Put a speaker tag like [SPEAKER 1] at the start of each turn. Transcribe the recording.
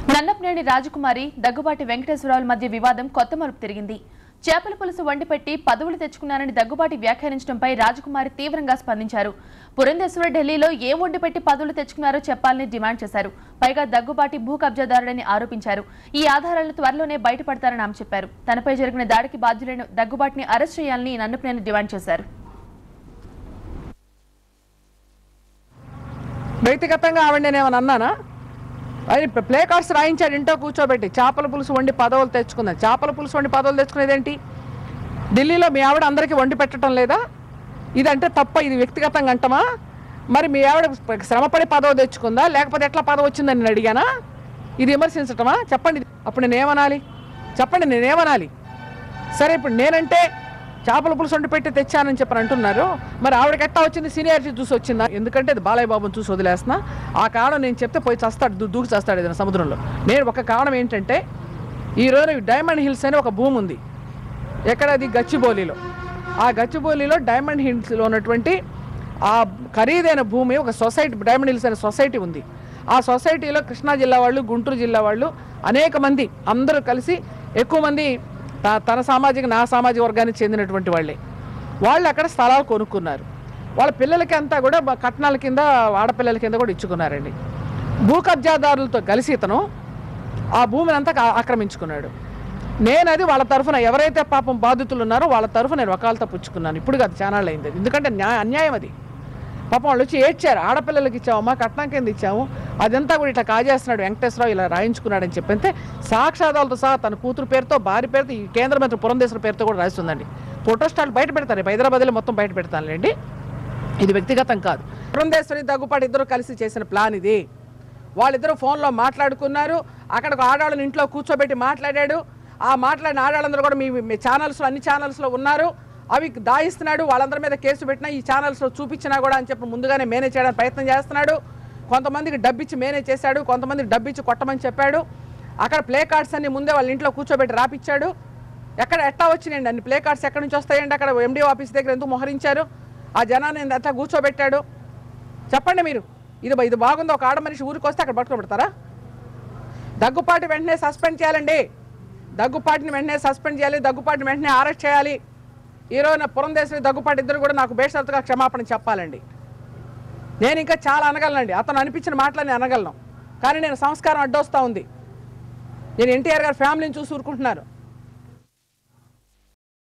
[SPEAKER 1] నన్నపనేని రాజకుమారి దగ్గుబాటి వెంకటేశ్వరరావుల మధ్య వివాదం కొత్త మలుపు తిరిగింది. చేపల పులుసు వండిపెట్టి పదవులు తెచ్చుకున్నారని దగ్గుబాటి వ్యాఖ్యానించడంపై రాజకుమారి తీవ్రంగా స్పందించారు. పురంధేశ్వర ఢిల్లీలో ఏ వండిపెట్టి పదవులు తెచ్చుకున్నారో చెప్పాలని డిమాండ్ చేశారు. పైగా దగ్గుబాటి భూ కబ్జాదారుడని ఆరోపించారు. ఈ ఆధారాలను త్వరలోనే బయటపడతారని ఆమె చెప్పారు. తనపై జరిగిన దాడికి బాధ్యులైన దగ్గుబాటిని అరెస్ట్ చేయాలని నన్నపనేని డిమాండ్ చేశారు.
[SPEAKER 2] వ్యక్తిగతంగా ఆవిడనేమని అన్నానా? ఆయన ప్లే కార్డ్స్ రాయించాడు ఇంట్లో కూర్చోబెట్టి చేపల పులుసు వండి పదవులు తెచ్చుకుందాం. చేపల పులుసు వండి పదవులు తెచ్చుకునేదేంటి? ఢిల్లీలో మీ ఆవిడ అందరికీ వండి పెట్టడం లేదా? ఇదంటే తప్ప, ఇది వ్యక్తిగతంగా అంటమా? మరి మీ ఆవిడ శ్రమపడి పదవి తెచ్చుకుందా, లేకపోతే ఎట్లా పదవి వచ్చిందని నేను అడిగానా? ఇది విమర్శించటమా? చెప్పండి. అప్పుడు నేనేమనాలి? చెప్పండి, నేనేమనాలి? సరే, ఇప్పుడు నేనంటే చేపల పులుసు వండి పెట్టి తెచ్చానని చెప్పని అంటున్నారు. మరి ఆవిడకి ఎట్టా వచ్చింది? సీనియారిటీ చూసి వచ్చిందా? ఎందుకంటే అది బాలయ్య బాబుని చూసి వదిలేస్తున్నా. ఆ కారణం నేను చెప్తే పోయి చస్తాడు, దూకి చేస్తాడు ఏదైనా సముద్రంలో. నేను ఒక కారణం ఏంటంటే, ఈరోజు డైమండ్ హిల్స్ అని ఒక భూమి ఉంది. ఎక్కడది? గచ్చిబౌలిలో. ఆ గచ్చిబౌలిలో డైమండ్ హిల్స్లో ఉన్నటువంటి ఆ ఖరీదైన భూమి ఒక సొసైటీ, డైమండ్ హిల్స్ అనే సొసైటీ ఉంది. ఆ సొసైటీలో కృష్ణా జిల్లా వాళ్ళు, గుంటూరు జిల్లా వాళ్ళు అనేక మంది అందరూ కలిసి, ఎక్కువ మంది తన సామాజిక, నా సామాజిక వర్గానికి చెందినటువంటి వాళ్ళే. వాళ్ళు అక్కడ స్థలాలు కొనుక్కున్నారు. వాళ్ళ పిల్లలకి అంతా కూడా కట్నాల కింద, ఆడపిల్లల కింద కూడా ఇచ్చుకున్నారండి. భూ కబ్జాదారులతో కలిసి ఇతను ఆ భూమిని అంతా ఆక్రమించుకున్నాడు. నేను అది వాళ్ళ తరఫున, ఎవరైతే పాపం బాధితులు ఉన్నారో వాళ్ళ తరఫున నేను వకాలతో పుచ్చుకున్నాను. ఇప్పుడు కాదు, చానాళ్ళు అయింది. ఎందుకంటే అన్యాయం అది. పాపం వాళ్ళు వచ్చి ఏడ్చారు. ఆడపిల్లలకి ఇచ్చామమ్మా, కట్నం కింద ఇచ్చాము, అదంతా కూడా ఇట్లా కాజేస్తున్నాడు వెంకటేశ్వరరావు, ఇలా రాయించుకున్నాడని చెప్పంతే సాక్షాధాలతో సహా తన కూతురు పేరుతో, భార్య పేరుతో, ఈ కేంద్ర మంత్రి పురంధేశ్వర పేరుతో కూడా రాస్తుందండి. ఫోటోస్టాట్లు బయట పెడతారు. హైదరాబాద్లో మొత్తం బయట పెడతానులేండి. ఇది వ్యక్తిగతం కాదు. పురంధేశ్వరి, దగ్గుపాటి ఇద్దరు కలిసి చేసిన ప్లాన్ ఇది. వాళ్ళిద్దరూ ఫోన్లో మాట్లాడుకున్నారు. అక్కడికి ఆడాళ్ళని ఇంట్లో కూర్చోబెట్టి మాట్లాడాడు. ఆ మాట్లాడిన ఆడాళ్ళందరూ కూడా మీ ఛానల్స్లో, అన్ని ఛానల్స్లో ఉన్నారు. అవి దాయిస్తున్నాడు. వాళ్ళందరి మీద కేసు పెట్టినా ఈ ఛానల్స్లో చూపించినా కూడా అని చెప్పి ముందుగానే మేనేజ్ చేయడానికి ప్రయత్నం చేస్తున్నాడు. కొంతమందికి డబ్బిచ్చి మేనేజ్ చేశాడు, కొంతమందికి డబ్బిచ్చి కొట్టమని చెప్పాడు. అక్కడ ప్లే కార్డ్స్ అన్ని ముందే వాళ్ళ ఇంట్లో కూర్చోబెట్టి రాపిచ్చాడు. ఎట్టా వచ్చినాయండి అన్ని ప్లే కార్డ్స్? ఎక్కడి నుంచి వస్తాయండి? అక్కడ ఎండిఓ ఆఫీస్ దగ్గర ఎందుకు మోహరించారు? ఆ జనాన్ని అట్లా కూర్చోబెట్టాడు. చెప్పండి మీరు, ఇది బాగుందో? ఒక ఆడ మనిషి ఊరికి వస్తే అక్కడ పట్టుకోబెడతారా? దగ్గుపాటి వెంటనే సస్పెండ్ చేయాలండి. దగ్గుపాటిని వెంటనే సస్పెండ్ చేయాలి. దగ్గుపాటిని వెంటనే అరెస్ట్ చేయాలి. ఈరోజు పురంధేశ్వరి, దగ్గుపాటి ఇద్దరు కూడా నాకు బేషరతుగా క్షమాపణ చెప్పాలండి. నేను ఇంకా చాలా అనగలనండి. అతను అనిపించిన మాటలని అనగలను. కానీ నేను సంస్కారం అడ్డొస్తూ ఉంది. నేను ఎన్టీఆర్ గారి ఫ్యామిలీని చూసి ఊరుకుంటున్నాను.